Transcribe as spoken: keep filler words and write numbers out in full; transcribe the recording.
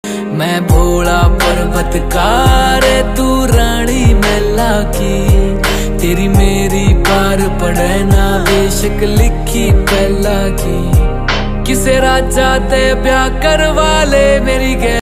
मैं भोला पर्वतकार, तू रानी मैला की। तेरी मेरी पार पड़े ना बेशक लिखी पहला की। किसे राजा ते ब्याह करवा ले मेरी